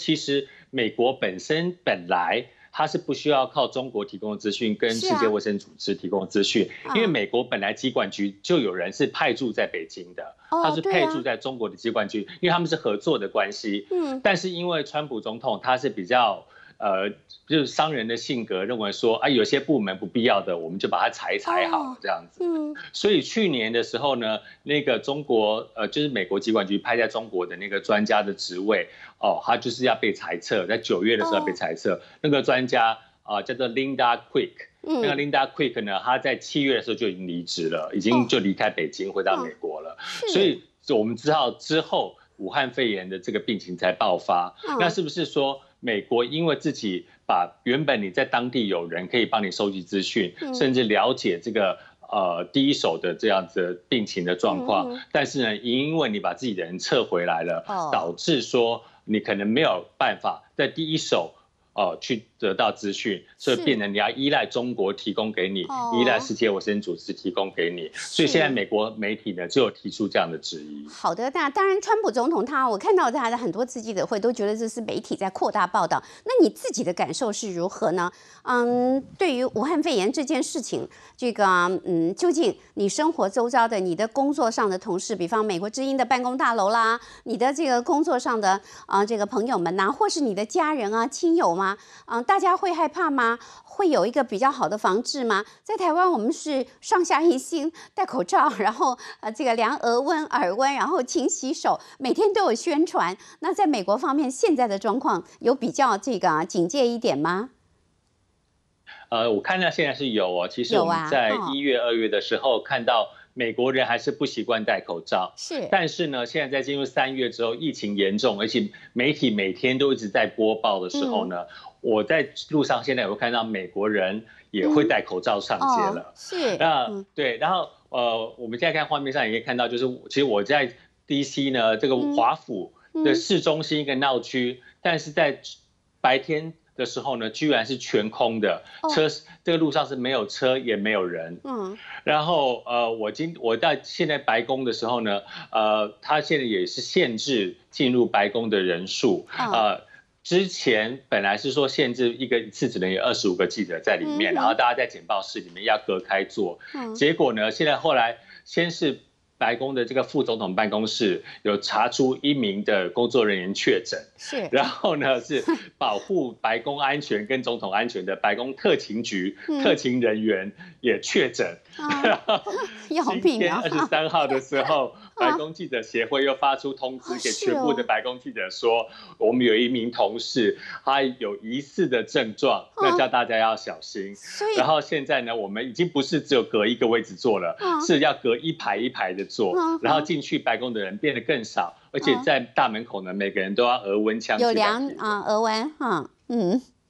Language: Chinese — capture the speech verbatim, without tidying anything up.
其实美国本身本来它是不需要靠中国提供的资讯跟世界卫生组织提供的资讯，啊、因为美国本来疾管局就有人是派驻在北京的，哦、他是派驻在中国的疾管局，啊、因为他们是合作的关系。嗯，但是因为川普总统他是比较。呃，就是商人的性格，认为说啊，有些部门不必要的，我们就把它裁裁好了这样子。嗯，所以去年的时候呢，那个中国呃，就是美国疾管局派在中国的那个专家的职位，哦，他就是要被裁撤，在九月的时候要被裁撤。那个专家啊、呃，叫做 Linda Quick，、嗯、那个 Linda Quick 呢，他在七月的时候就已经离职了，已经就离开北京回到美国了。哦、所以我们知道之后武汉肺炎的这个病情才爆发，哦、那是不是说？美国因为自己把原本你在当地有人可以帮你收集资讯，嗯、甚至了解这个呃第一手的这样子的病情的状况，嗯、但是呢，因为你把自己的人撤回来了，哦、导致说你可能没有办法在第一手。哦，去得到资讯，所以变成你要依赖中国提供给你，哦、依赖世界卫生组织提供给你，所以现在美国媒体呢就有提出这样的质疑。 好的，那当然，川普总统他，我看到他的很多次记者会都觉得这是媒体在扩大报道。那你自己的感受是如何呢？嗯，对于武汉肺炎这件事情，这个嗯，究竟你生活周遭的、你的工作上的同事，比方美国之音的办公大楼啦，你的这个工作上的啊、呃、这个朋友们呐、啊，或是你的家人啊、亲友吗？嗯，大家会害怕吗？会有一个比较好的防治吗？在台湾，我们是上下一心，戴口罩，然后呃，这个量额温、耳温，然后勤洗手，每天都有宣传。那在美国方面，现在的状况有比较这个警戒一点吗？ 呃，我看到现在是有哦。其实我们在一月、二月的时候看到。美国人还是不习惯戴口罩， 是。 但是呢，现在在进入三月之后，疫情严重，而且媒体每天都一直在播报的时候呢，嗯、我在路上现在也会看到美国人也会戴口罩上街了。 嗯哦、是。 那、嗯、对，然后呃，我们现在看画面上也可以看到，就是其实我在 D C 呢，这个华府的市中心一个闹区，嗯、但是在白天。的时候呢，居然是全空的，车、oh. 这个路上是没有车也没有人。嗯，然后呃，我今我在现在白宫的时候呢，呃，他现在也是限制进入白宫的人数。Oh. 呃，之前本来是说限制一个一次只能有二十五个记者在里面， mm hmm. 然后大家在简报室里面要隔开坐。嗯，mm. 结果呢，现在后来先是。白宫的这个副总统办公室有查出一名的工作人员确诊， 是， 然后呢是保护白宫安全跟总统安全的白宫特勤局、嗯、特勤人员也确诊。 啊、 今天二十三号的时候，白宫记者协会又发出通知给全部的白宫记者说，我们有一名同事他有疑似的症状，那叫大家要小心。然后现在呢，我们已经不是只有隔一个位置坐了，是要隔一排一排的坐，然后进去白宫的人变得更少，而且在大门口呢，每个人都要额温枪。 有量啊，额温哈，嗯。